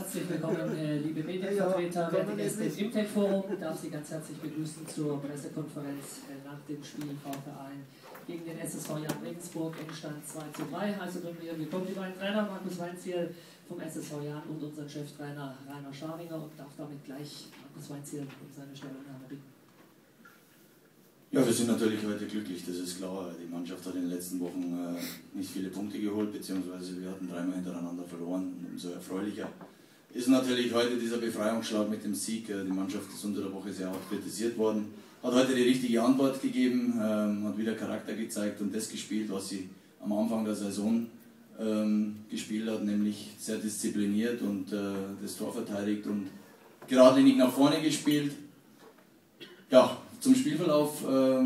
Herzlich willkommen, liebe Medienvertreter, werte Gäste im Imtech-Forum. Ich darf Sie ganz herzlich begrüßen zur Pressekonferenz nach dem Spiel VfB gegen den SSV Jahn Regensburg, Endstand 2:3. Also bei mir willkommen die beiden Trainer, Markus Weinzierl vom SSV Jahn und unseren Cheftrainer Rainer Scharwinger, und darf damit gleich Markus Weinzierl um seine Stellungnahme bitten. Ja, wir sind natürlich heute glücklich, das ist klar. Die Mannschaft hat in den letzten Wochen nicht viele Punkte geholt, beziehungsweise wir hatten dreimal hintereinander verloren. Und umso erfreulicher ist natürlich heute dieser Befreiungsschlag mit dem Sieg. Die Mannschaft ist unter der Woche sehr hart kritisiert worden, hat heute die richtige Antwort gegeben, hat wieder Charakter gezeigt und das gespielt, was sie am Anfang der Saison gespielt hat, nämlich sehr diszipliniert und das Tor verteidigt und geradlinig nach vorne gespielt. Ja, zum Spielverlauf,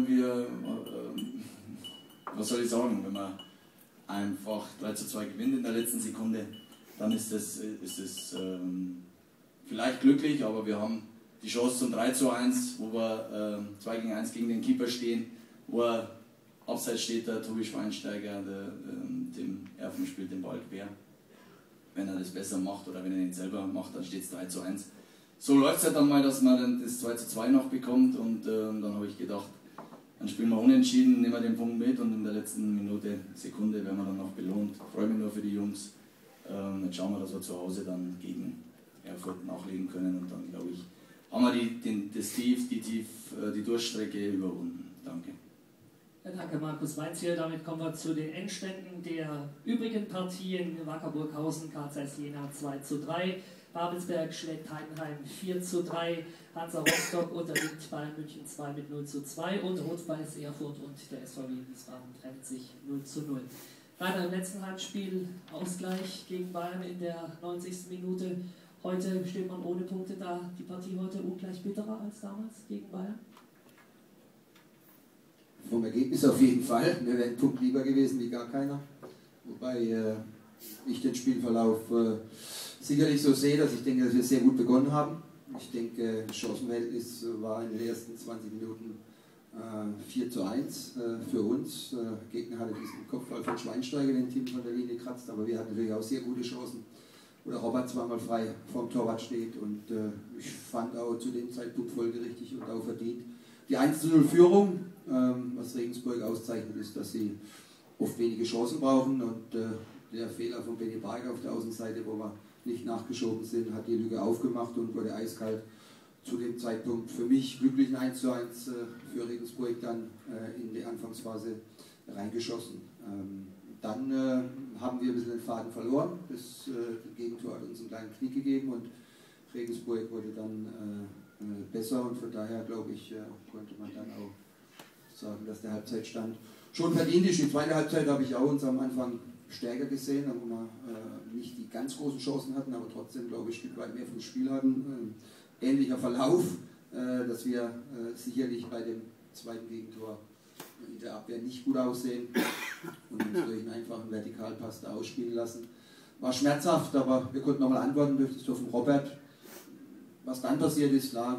was soll ich sagen, wenn man einfach 3:2 gewinnt in der letzten Sekunde, dann ist es vielleicht glücklich, aber wir haben die Chance zum 3:1, wo wir 2 gegen 1 gegen den Keeper stehen, wo er abseits steht, der Tobi Schweinsteiger, dem Erfen spielt den Ball quer. Wenn er das besser macht oder wenn er ihn selber macht, dann steht es 3:1. So läuft es halt dann mal, dass man dann das 2:2 noch bekommt, und dann habe ich gedacht, dann spielen wir unentschieden, nehmen wir den Punkt mit und in der letzten Sekunde werden wir dann noch belohnt. Ich freue mich nur für die Jungs. Jetzt schauen wir, dass wir zu Hause dann gegen Erfurt nachlegen können, und dann, glaube ich, haben wir die Durchstrecke überwunden. Danke. Ja, danke Markus Weinzierl. Damit kommen wir zu den Endständen der übrigen Partien. Wacker Burghausen, KZ Jena 2:3. Babelsberg schlägt Heidenheim 4:3, Hansa Rostock unterliegt Bayern München 2 mit 0:2 und Rot-Weiß Erfurt und der SVW Wiesbaden trennt sich 0:0. Weiter im letzten Heimspiel Ausgleich gegen Bayern in der 90. Minute. Heute steht man ohne Punkte da. Die Partie heute ungleich bitterer als damals gegen Bayern? Vom Ergebnis auf jeden Fall. Wir wären einen Punkt lieber gewesen wie gar keiner. Wobei ich den Spielverlauf sicherlich so sehe, dass ich denke, dass wir sehr gut begonnen haben. Ich denke, das Chancenverhältnis war in den ersten 20 Minuten 4:1 für uns. Der Gegner hatte diesen Kopfball von Schweinsteiger, den Team von der Linie kratzt, aber wir hatten natürlich auch sehr gute Chancen. Oder Robert zweimal frei vorm Torwart steht, und ich fand auch zu dem Zeitpunkt folgerichtig und auch verdient. Die 1:0 Führung, was Regensburg auszeichnet, ist, dass sie oft wenige Chancen brauchen, und der Fehler von Benny Barger auf der Außenseite, wo wir nicht nachgeschoben sind, hat die Lücke aufgemacht und wurde eiskalt zu dem Zeitpunkt für mich glücklichen 1:1 für Regensburg dann in die Anfangsphase reingeschossen. Dann haben wir ein bisschen den Faden verloren, das Gegentor hat uns einen kleinen Knick gegeben und Regensburg wurde dann besser, und von daher glaube ich, konnte man dann auch sagen, dass der Halbzeitstand schon verdient ist. Die zweite Halbzeit habe ich auch uns am Anfang stärker gesehen, wo wir nicht die ganz großen Chancen hatten, aber trotzdem, glaube ich, ein Stück weit mehr vom Spiel hatten. Ähnlicher Verlauf, dass wir sicherlich bei dem zweiten Gegentor in der Abwehr nicht gut aussehen und uns durch einen einfachen Vertikalpass da ausspielen lassen. War schmerzhaft, aber wir konnten nochmal antworten durch das Tor von Robert. Was dann passiert ist, klar,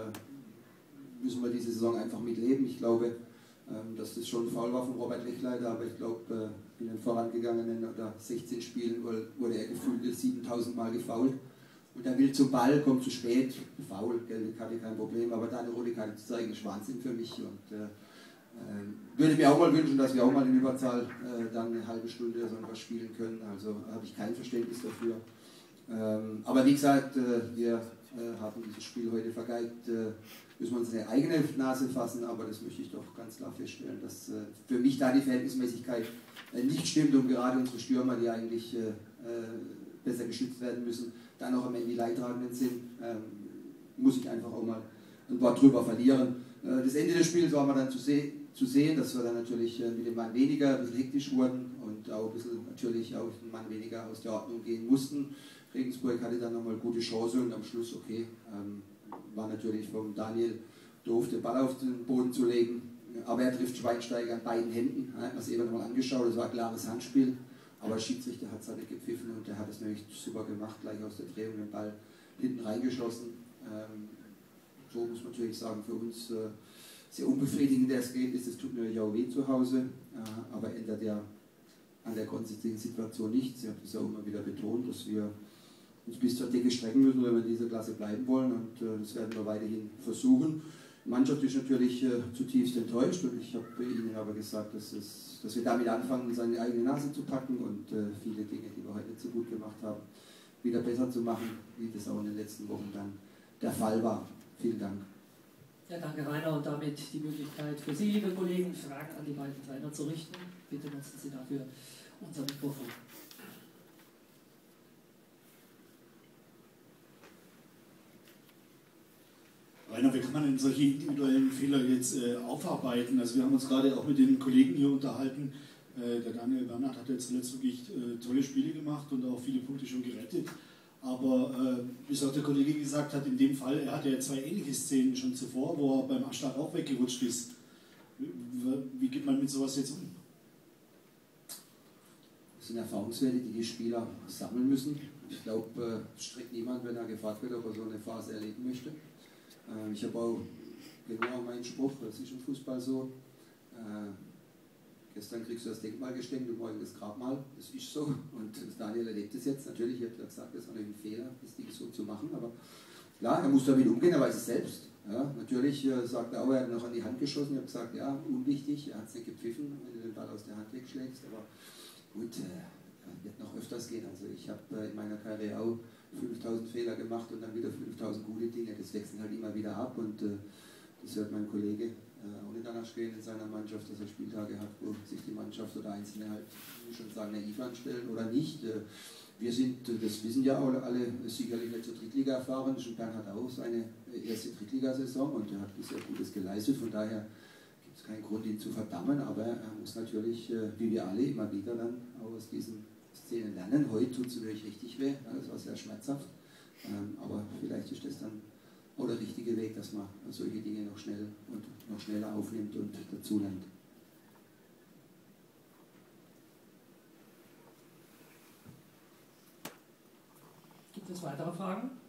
müssen wir diese Saison einfach mitleben. Ich glaube, dass das schon ein Foul war von Robert Lechleiter, aber ich glaube, in den vorangegangenen oder 16 Spielen wurde er gefühlt 7000 Mal gefoult. Und er will zum Ball, kommt zu spät, Foul, gelbe Karte, kein Problem, aber da eine rote Karte zu zeigen, ist Wahnsinn für mich. Und würde mir auch mal wünschen, dass wir auch mal in Überzahl dann eine halbe Stunde so etwas spielen können. Also habe ich kein Verständnis dafür. Aber wie gesagt, wir haben dieses Spiel heute vergeigt. Müssen wir uns eine eigene Nase fassen, aber das möchte ich doch ganz klar feststellen, dass für mich da die Verhältnismäßigkeit nicht stimmt, und gerade unsere Stürmer, die eigentlich besser geschützt werden müssen, dann auch am Ende die Leidtragenden sind, muss ich einfach auch mal ein Wort drüber verlieren. Das Ende des Spiels war mal dann zu sehen, dass wir dann natürlich mit dem Mann weniger ein bisschen hektisch wurden und auch ein bisschen natürlich auch den Mann weniger aus der Ordnung gehen mussten. Regensburg hatte dann nochmal gute Chance und am Schluss, okay, war natürlich vom Daniel doof, den Ball auf den Boden zu legen, aber er trifft Schweinsteiger an beiden Händen, hat man es eben nochmal angeschaut, das war ein klares Handspiel, aber der Schiedsrichter hat es halt nicht gepfiffen und der hat es nämlich super gemacht, gleich aus der Drehung den Ball hinten reingeschossen. So muss man natürlich sagen, für uns sehr unbefriedigend das Ergebnis, das tut natürlich auch weh zu Hause, aber ändert ja an der grundsätzlichen Situation nichts. Ich habe es ja auch immer wieder betont, dass wir uns bis zur Decke strecken müssen, wenn wir in dieser Klasse bleiben wollen. Und das werden wir weiterhin versuchen. Die Mannschaft ist natürlich zutiefst enttäuscht und ich habe Ihnen aber gesagt, dass wir damit anfangen, uns an die eigene Nase zu packen und viele Dinge, die wir heute nicht so gut gemacht haben, wieder besser zu machen, wie das auch in den letzten Wochen dann der Fall war. Vielen Dank. Ja, danke Rainer und damit die Möglichkeit für Sie, liebe Kollegen, Fragen an die beiden Trainer zu richten. Bitte nutzen Sie dafür unser Mikrofon. Rainer, wie kann man denn solche individuellen Fehler jetzt aufarbeiten? Also wir haben uns gerade auch mit den Kollegen hier unterhalten. Der Daniel Bernhard hat jetzt zuletzt wirklich tolle Spiele gemacht und auch viele Punkte schon gerettet. Aber wie es auch der Kollege gesagt hat, in dem Fall, er hatte ja 2 ähnliche Szenen schon zuvor, wo er beim Anschlag auch weggerutscht ist. Wie geht man mit sowas jetzt um? Das sind Erfahrungswerte, die die Spieler sammeln müssen. Ich glaube, es streckt niemand, wenn er gefragt wird, ob er so eine Phase erleben möchte. Ich habe auch genau meinen Spruch, das ist im Fußball so. Gestern kriegst du das Denkmal geschenkt und morgen das Grabmal. Das ist so. Und Daniel erlebt es jetzt. Natürlich, ich habe ja gesagt, das war ein Fehler, das Ding so zu machen. Aber klar, er muss damit umgehen, er weiß es selbst. Ja, natürlich sagt er auch, er hat noch an die Hand geschossen. Ich habe gesagt, ja, unwichtig, er hat es nicht gepfiffen, wenn du den Ball aus der Hand wegschlägst. Aber gut, wird noch öfters gehen. Also ich habe in meiner Karriere auch 5000 Fehler gemacht und dann wieder 5000 gute Dinge. Das wechseln halt immer wieder ab und das hört mein Kollege auch nicht danach stehen in seiner Mannschaft, dass er Spieltage hat, wo sich die Mannschaft oder Einzelne halt, wie schon sagen, naiv anstellen oder nicht. Wir sind, das wissen ja alle, sicherlich nicht zur Drittliga erfahren. Schon Bernhard auch seine erste Drittligasaison und er hat bisher Gutes geleistet. Von daher gibt es keinen Grund, ihn zu verdammen, aber er muss natürlich, wie wir alle, immer wieder dann auch aus diesen Szenen lernen. Heute tut es natürlich richtig weh, das war sehr schmerzhaft, aber vielleicht ist das dann auch der richtige Weg, dass man solche Dinge noch schnell und noch schneller aufnimmt und dazulernt. Gibt es weitere Fragen?